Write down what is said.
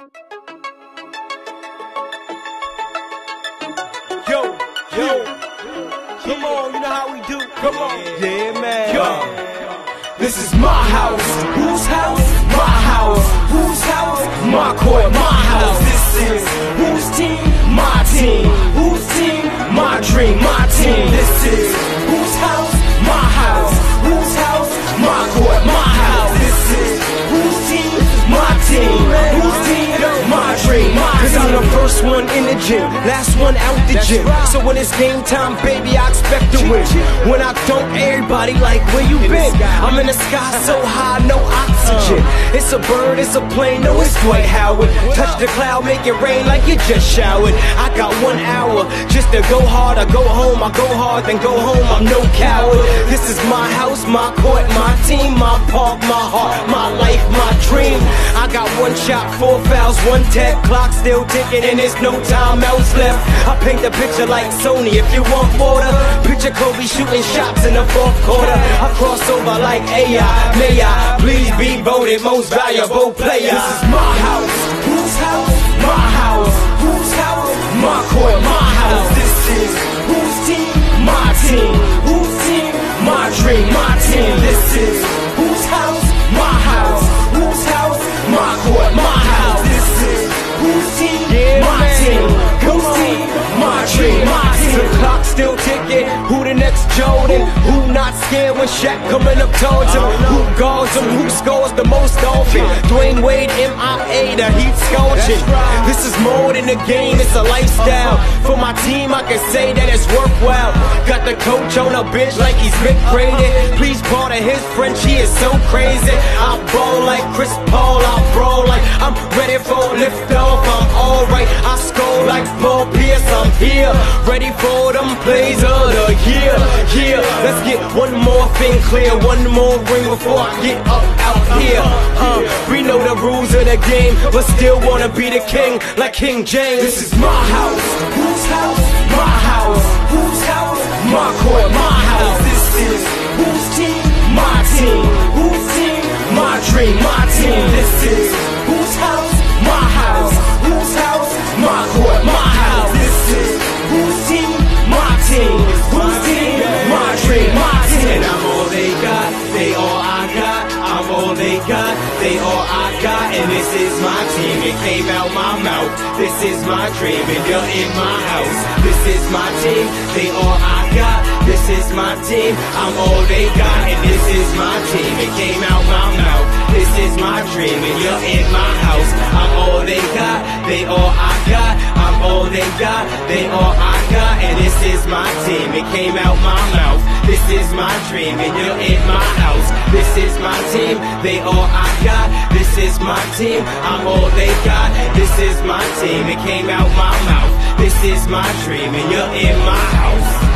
Yo, come on, you know how we do. Come on, yeah, man. Yo, this is my house. Whose house? My house. Whose house? My court, my house. This is whose team? My team. Whose team? My dream, my team. This is whose house? My house. Whose house? My court, my house. This is whose team? My team. Whose team? My dream, my team. Cause I'm the first one in the gym, last one out the gym. So when it's game time, baby, I expect to win. When I don't, everybody like, where you been? I'm in the sky so high, no oxygen. It's a bird, it's a plane, no, it's Dwight Howard. Touch the cloud, make it rain like you just showered. I got 1 hour just to go hard. I go home, I go hard, then go home, I'm no coward. This is my house, my court, my team, my park, my heart, my life, my dream. I got 1 shot, 4 fouls, 1 tap, clock still ticking and there's no time else left. I paint the picture like Sony, if you want water, picture Kobe shooting shots in the 4th quarter. I cross over like AI, may I please be voted most valuable player. This is my house, whose house? My house, whose house? My court, my house. This is whose team? My team. Whose team? My dream, my team. This is whose house? My house. Whose house? My court, my house. This is whose team? My team. Whose team? My dream, my team. The clock still ticking. Who the next Jordan? Who not scared when Shaq coming up towards him? Who guards him? Who scores the most often? Dwayne Wade, MIA, the Heat scorching. This is more than a game, it's a lifestyle. For my team, I can say that it's worthwhile. Got the coach on a bench like he's Rick Brady. Please part of his French, he is so crazy. I ball like Chris Paul, I brawl like I'm ready for lift off. I'm alright, I score like Paul Pierce. I'm here, ready for them plays of the year. Yeah, let's get one more thing clear, one more ring before I get up out here. We know the rules of the game, but still wanna be the king like King James. This is my house, whose house? My house, whose house? My court, my house. This is whose team? My team. Whose team? My dream, my team. This is whose house? My house. Whose house? My court, my house. This is whose team? My team. Whose team? My dream, my team. And I'm all they got, they all I got. I'm all they got, they all I got. And this is my team, it came out my mouth. This is my dream, and you're in my house. This is my team, they all I got. This is my team, I'm all they got. And this is my team, it came out my mouth. This is my dream, and you're in my house. I'm all they got, they all I got. I'm all they got, they all I got. And this is my team, it came out my mouth. This is my dream, and you're in my house. This is my team, they all I got. This is my team, I'm all they got. This is my team, it came out my mouth. This is my dream, and you're in my house.